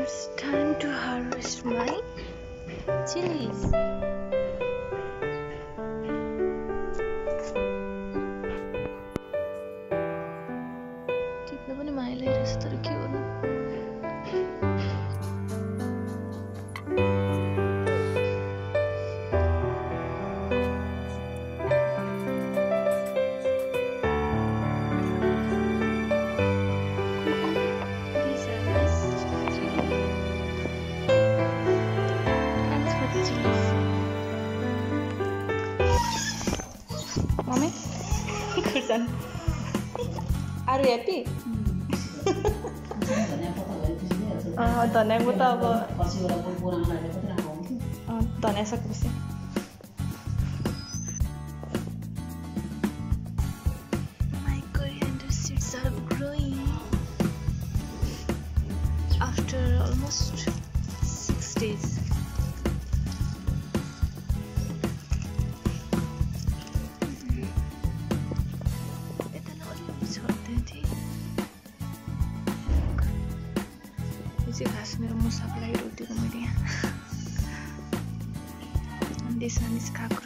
It's time to harvest my chilies. टिप्न पनि माया लागिरहेछ तर के गर्नु Mommy, Kursan, are you happy? धन्याको त अब धन्या सकेपछि My coriander seeds are growing after almost 6 days. घाँस मेरो मुसाको लागि रोटिदिएको मैले यहाँ देशमा मिस काँक्रो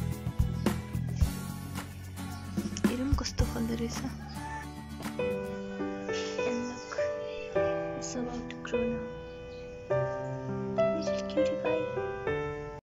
हेरौँ कस्तो फल्दो रहेछ